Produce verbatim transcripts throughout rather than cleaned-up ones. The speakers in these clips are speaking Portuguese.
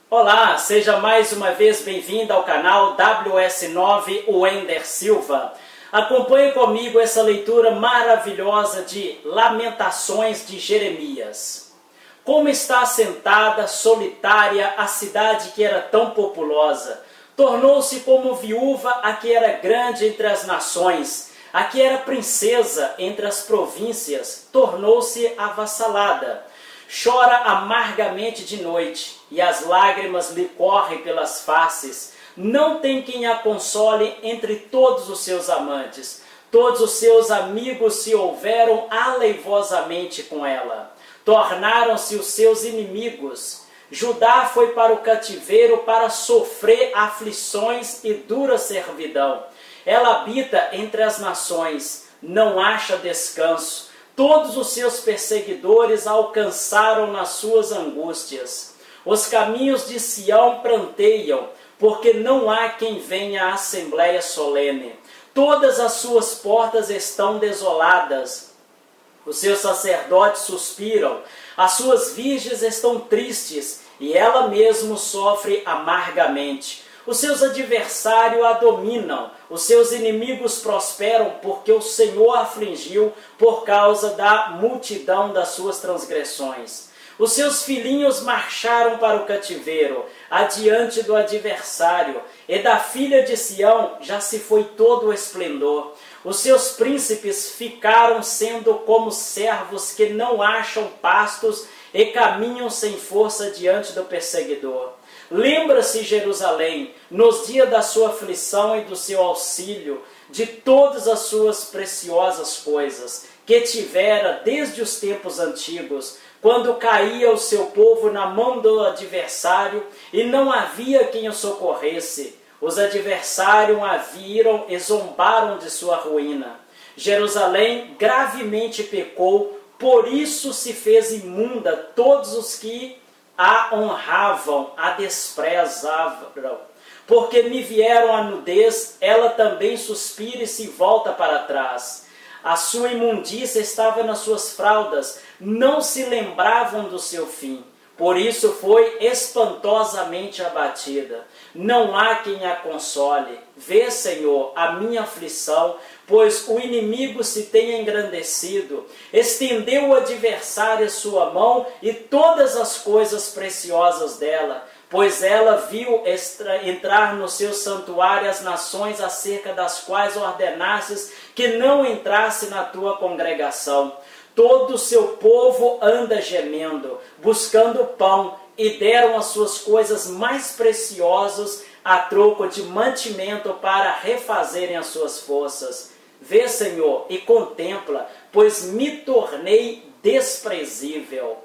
Olá, seja mais uma vez bem-vindo ao canal W S nove Wender Silva. Acompanhe comigo essa leitura maravilhosa de Lamentações de Jeremias. Como está assentada, solitária, a cidade que era tão populosa. Tornou-se como viúva a que era grande entre as nações, a que era princesa entre as províncias, tornou-se avassalada. Chora amargamente de noite, e as lágrimas lhe correm pelas faces. Não tem quem a console entre todos os seus amantes. Todos os seus amigos se houveram aleivosamente com ela. Tornaram-se os seus inimigos. Judá foi para o cativeiro para sofrer aflições e dura servidão. Ela habita entre as nações, não acha descanso. Todos os seus perseguidores alcançaram nas suas angústias. Os caminhos de Sião pranteiam, porque não há quem venha à assembleia solene. Todas as suas portas estão desoladas. Os seus sacerdotes suspiram, as suas virgens estão tristes, e ela mesma sofre amargamente. Os seus adversários a dominam, os seus inimigos prosperam, porque o Senhor a afligiu por causa da multidão das suas transgressões. Os seus filhinhos marcharam para o cativeiro, adiante do adversário, e da filha de Sião já se foi todo o esplendor. Os seus príncipes ficaram sendo como servos que não acham pastos e caminham sem força diante do perseguidor. Lembra-se, Jerusalém, nos dias da sua aflição e do seu auxílio, de todas as suas preciosas coisas, que tivera desde os tempos antigos, quando caía o seu povo na mão do adversário, e não havia quem o socorresse. Os adversários a viram e zombaram de sua ruína. Jerusalém gravemente pecou, por isso se fez imunda todos os que a honravam, a desprezavam. Porque me vieram a nudez, ela também suspira e se volta para trás. A sua imundícia estava nas suas fraldas, não se lembravam do seu fim. Por isso foi espantosamente abatida. Não há quem a console. Vê, Senhor, a minha aflição, pois o inimigo se tem engrandecido. Estendeu o adversário a sua mão e todas as coisas preciosas dela. Pois ela viu entrar no seu santuário as nações acerca das quais ordenastes que não entrasse na tua congregação. Todo o seu povo anda gemendo, buscando pão, e deram as suas coisas mais preciosas a troco de mantimento para refazerem as suas forças. Vê, Senhor, e contempla, pois me tornei desprezível.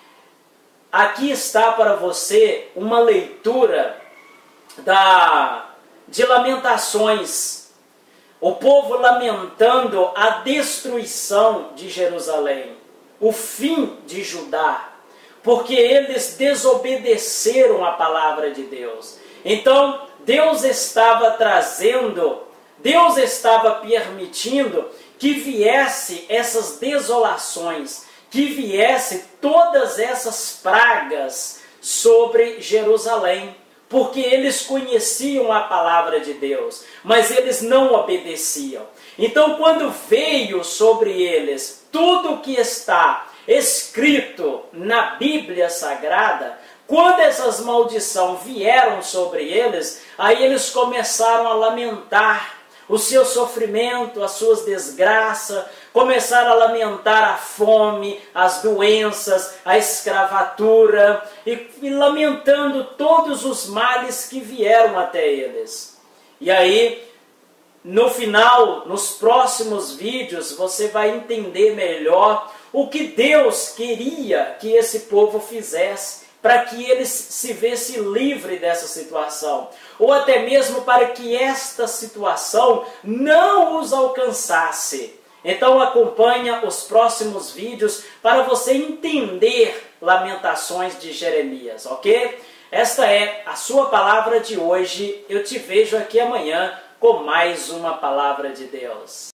Aqui está para você uma leitura da, de Lamentações. O povo lamentando a destruição de Jerusalém, o fim de Judá, porque eles desobedeceram a palavra de Deus. Então, Deus estava trazendo, Deus estava permitindo que viesse essas desolações, que viesse todas essas pragas sobre Jerusalém. Porque eles conheciam a palavra de Deus, mas eles não obedeciam. Então, quando veio sobre eles tudo o que está escrito na Bíblia Sagrada, quando essas maldições vieram sobre eles, aí eles começaram a lamentar o seu sofrimento, as suas desgraças, começaram a lamentar a fome, as doenças, a escravatura, e, e lamentando todos os males que vieram até eles. E aí, no final, nos próximos vídeos, você vai entender melhor o que Deus queria que esse povo fizesse, para que eles se vissem livres dessa situação, ou até mesmo para que esta situação não os alcançasse. Então acompanha os próximos vídeos para você entender Lamentações de Jeremias, ok? Esta é a sua palavra de hoje. Eu te vejo aqui amanhã com mais uma palavra de Deus.